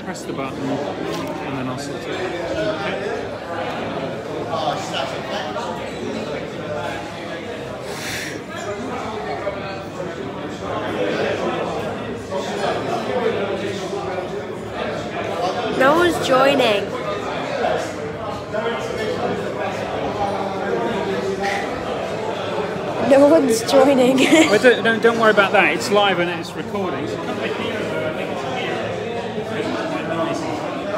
press the button, and then I'll sort it out. Okay? No one's joining. No one's joining. Well, don't worry about that. It's live and it's recording. So come with me. I think it's here. It's quite noisy.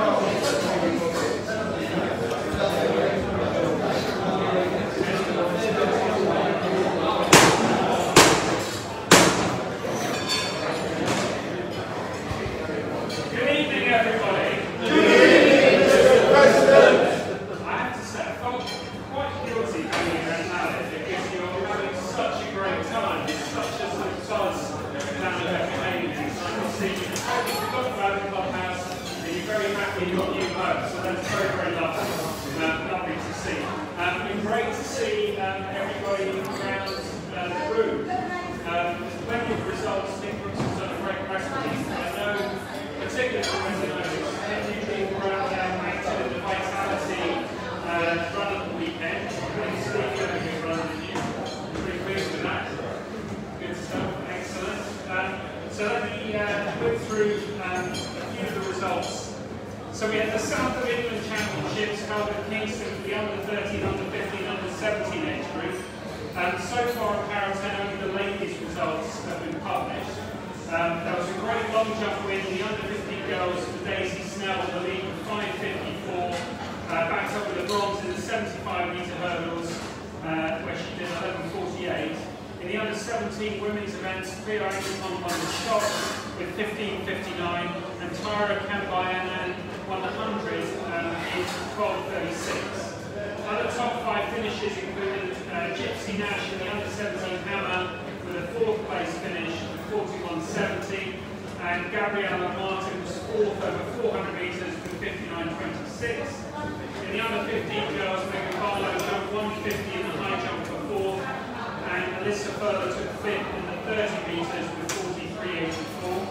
Good evening, everybody. Good evening, Mr. President. I have to say, I felt quite guilty coming here and at it because you're having such a great time. It's such a sort of buzz down at Beccehamian. I can see you've totally forgotten about the clubhouse and you're very happy in your new home. So that's very, very lovely. Lovely to see. It's been great to see everybody around the room. Plenty of results. Nick Brooks has done a great press release. I know, particularly when I noticed a few people were out there active in the Vitality run at the weekend. Pretty Steve had a good run, didn't you? Pretty pleased with that. Good stuff, excellent. So let me whip through a few of the results. So we had the South of England Championships held at Kingston for the under 13, under 15, under 17 age group. So far in Para 10, only the ladies' results have been published. There was a great long jump win, the under 15 girls for Daisy Snell, the lead of 5.54, backed up with a bronze in the 75-metre hurdles, where she did 11.48. In the under 17 women's events, Priya Aitapong won the shot with 15.59, and Tara Kambayanan won the 100 in 12.36. Other top 5 finishes included Gypsy Nash in the under 17 hammer with a 4th place finish of 41.70, and Gabriella Martin was 4th over 400 metres with 59.26. In the under 15 girls, Megan Barlow jumped 150 in the high jump for 4th, and Alyssa Furler took 5th in the 30 metres with 43.84.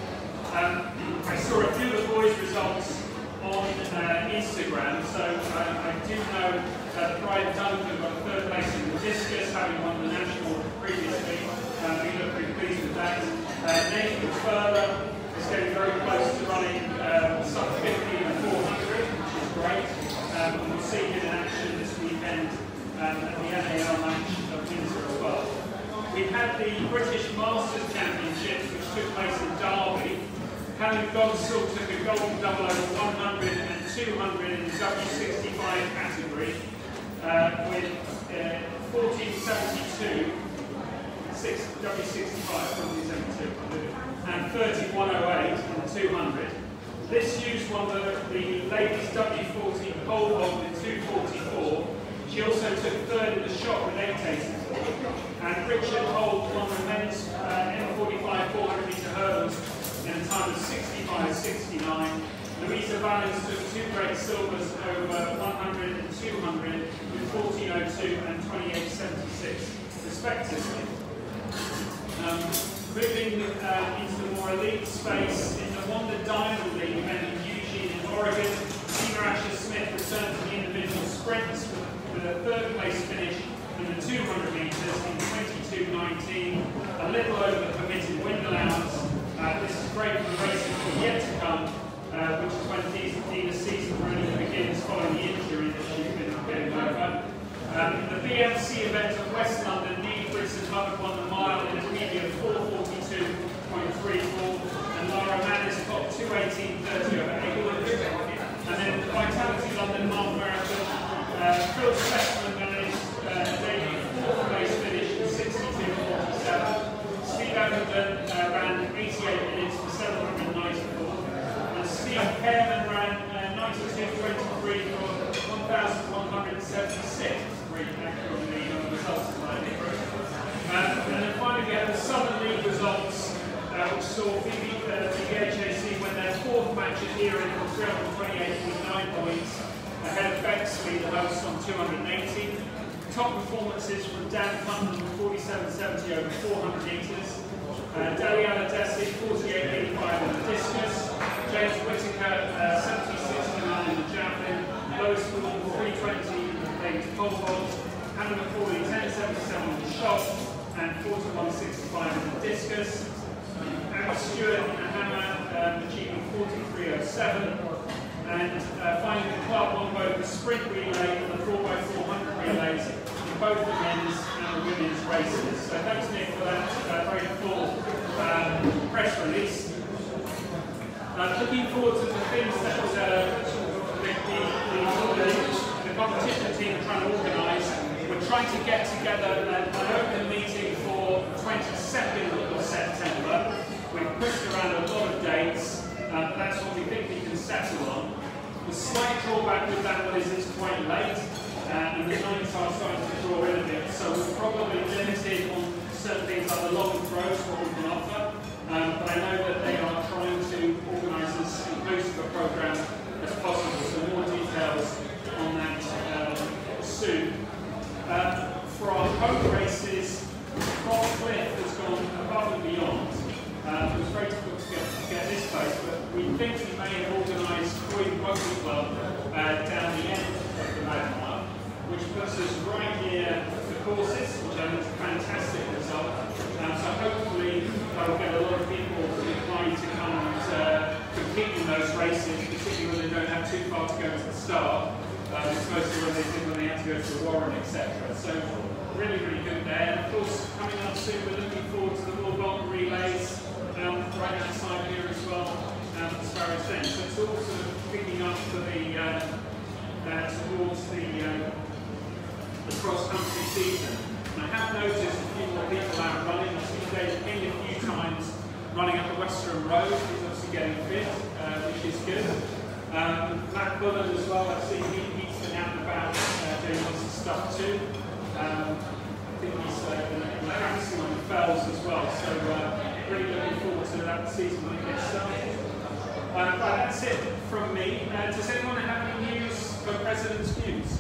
I saw a few of the boys' results on Instagram, so I do know that Brian Duncan got 3rd place in the discus, having won the national previously. We look pretty pleased with that. Nathan Furler is getting very close to running sub 50 and 400, which is great. And we'll see him in action this weekend at the NAL match of Windsor as well. We had the British Masters Championships, which took place in Derby. Helen Godsall took a golden double over 100 and 200 in the W65 category with 14.72, W65, 14.72, and 31.08 in the 200. This Hughes won the ladies W40 pole vault with 2.44. She also took 3rd in the shot with 8.84. And Richard Holt won the men's M45 400 metre hurdles in a time of 65.69. Louisa Valens took 2 great silvers over 100 and 200 with 14.02 and 28.76 respectively. Moving into the more elite space, in the Wanda Diamond League event in Eugene in Oregon, Tina Asher Smith returned to the individual sprints with a 3rd place finish in the 200 metres in 22.19, a little over the permitted wind allowance. This is great for the races that are yet to come, which is when Dina's season really begins following the injury that she's been getting over. The BMC event at West London, Neil Bridson Hubbard won the mile in a PB of 4:42.34, and Laura Mannis topped 2:18.30 over 800. And then the Vitality London Half Marathon, Phil Spessman managed a debut 4th place finish in 62.47. Steve Abingdon ran 88 minutes for 794, and Steve Pearman ran 92.23 for 1,176. Great accurately on the results of my and then finally we had the Southern League results, which saw the BHAC win their 4th match at Earing on 328.9 points, ahead of Bexley, the host, on 280. Top performances from Dan Cunningham with 47.70 over 400 metres, Daliana Desi 48.85 on the discus, James Whittaker, 76-9 in the javelin. Lewis Wood, 320 ladies pole vault. Hannah McCauley, 1077 on the shot. And 41.65 in the discus. Abby Stewart and Hammer achieving 43.07. And finally the club won both the sprint relay and the 4x400 relays in both the men's and the women's races. So thanks Nick for that very full press release. Looking forward to the things that the competition team are trying to organise. We're trying to get together an open meeting for 22nd of September. We've pushed around a lot of dates, but that's what we think we can settle on. The slight drawback with that one is it's quite late, and the nights are starting to draw in a bit, so we're probably limited on certain things like the long throws, what we can offer. But I know that they are trying to organise as inclusive a programme as possible, so more details on that soon. For our home races, Cross Cliff has gone above and beyond. It was very difficult to get this place, but we think we may have organised Croydon Rugby Club down the end of the Magmire, which puts us right near the courses, which I think is a fantastic result. So hopefully we'll get a lot of people inclined to come and compete in those races, particularly when they don't have too far to go to the start. It's mostly when they did when they had to go to the Warren, etc. So really, really good there. And of course, coming up soon, we're looking forward to the Lord Bolton relays right outside here as well, as far as then. So it's all sort of picking up for the towards the cross-country season. And I have noticed a few more people out running. I've seen David King a few times running up the Western Road. He's obviously getting fit, which is good. Matt Bullen as well, I've seen he's been out and about doing lots of stuff too. I think he's practicing on the fells as well, so really looking forward to that season when it gets started. Right, that's it from me. Does anyone have any news for President's News?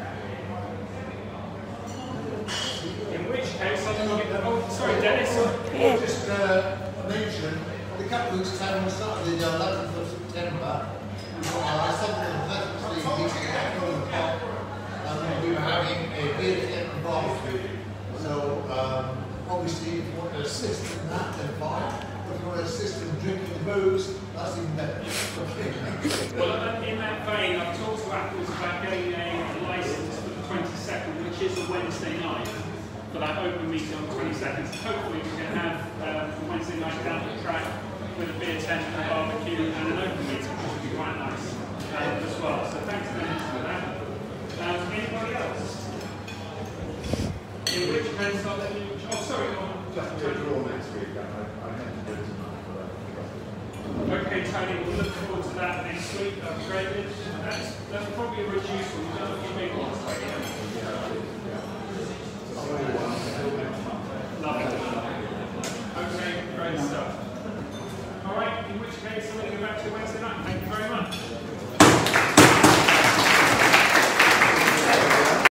In which case, I'm going to get oh, sorry, Dennis. I'll just mention the couple of weeks' time on Saturday, the 11th of September. Something perfectly meeting at Northern Park, and we were having a beer tent and barbecue. So obviously, if you want to assist in that, then fine. If you want to assist in drinking the booze, that's even better. Well, in that vein, I've talked to Apples about getting a licence for the 22nd, which is a Wednesday night, for that open meeting on the 22nd. So hopefully, we can have a Wednesday night down the track with a beer tent and a barbecue and an open meeting, which would be quite nice as well. So thanks Dennis for that. Anybody else? In which case I'll let you... Oh, sorry, go on. Just to draw next week, I had to do it tonight for that. Okay, Tony, we'll look forward to that next week. That's great. That's probably a reduced one. We've done a few big ones. Lovely. Okay, great stuff. All right, in which case, I'll let you back to Wednesday night. Thank you very much.